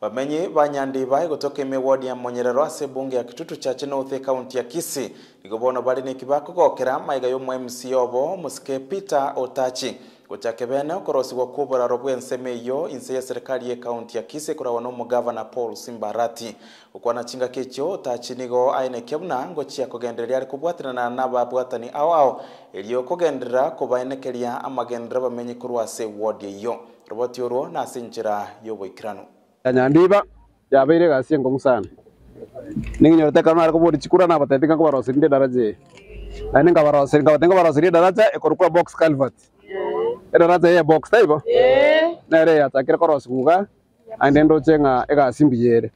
Bamenyi banyandiba gutoka ward ya Monyerero ase bunge ya Kitutu Church North County ya Kisii igobona bali ni kibako gokera maiga yo MC obo musike Peter Otachi gochake bene okorosi gwa kubura robwe nseme yo inse ya serikali ya county ya Kisii kurawa no mugavana Paul Simbarati ukwana chinga kecho Otachi nigo aine kebuna ngochi yakogenderera ari kubwatirana n'ababwatani awo eliyo kogenderera kubaenekeria amagendera bamenyi kurwase ward yo roboti oro na sinjira yo boikrano Nyandiba yabeire gasi ngo musana ninginyorete kana ariko bodi chikura na batetinga ko barosinde daraje nani nga barosinde nga batenga barosinde daraje ekorukwa box culvert daraje ya box taibo nere ya takira korosguga andendo chenga ega simbiyere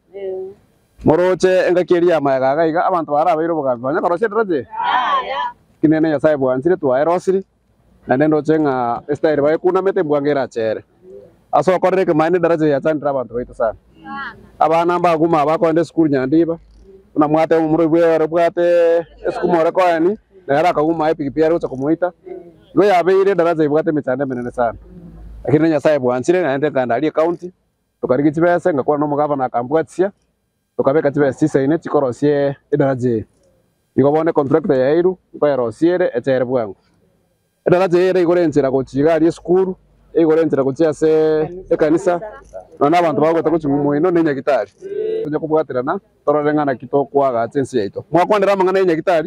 moroche enga keria mayaga gaiga abantu barabeire bugambi banya koroshe daraje kinene ya saibo ansire tu aerosiri andendo chenga style bae kuna mete bwangera chere aso korere ke maine daraje ya chandra abantu baito sana abana mbaguma bakonde school Nyandiba una mwate umuro bwere bwate school more ko yani nara kaguma ipikipia rucha kumuita ngo yabeire daraje bwate michande menene sana lakini nyasaye bwansire naende kandalie county tukarigi chibese ngakora no mugavana akambwatsia tukabeka chibese sisa chikorosie daraje igobone contractor ya iru bayarosiere etere bwangu daraje ere igorenzera gochigarie school igorenzera gochia se ekanisa nona abantu bagota kuchimumuino ne nyagitari kunja kubwatirana tororengana kitoko agatsensi yaito mwakwandera mangana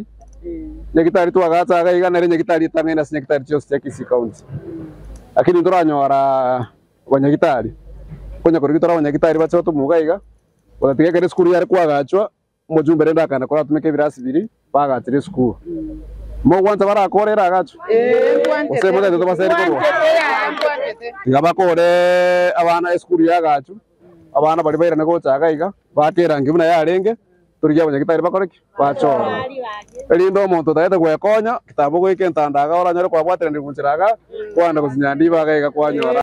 nyagitari tu agatsa agaigana re nyagitari tangena nyagitari chose ya Kisii county lakini ndoranyora abanyagitari kunya kurigitora abanyagitari bacho to mugaiga bagatige kare school yari kwagachwa mujumbe renda kana kora tumeke birasi biri bagatire school mo kwanza barakorera agacho useme ndo basere ko ngabakore abana school yagacho abana bali bayira nako chagaiga bakera ngibuna yarenge turija abanyagitari bakoreki bachora elindo omonto taete gwekonya kitambo gwike ntandaga oranyore kwa bwatira ndi kunchiraga kwana kuzinyandiba gaiga kwanyora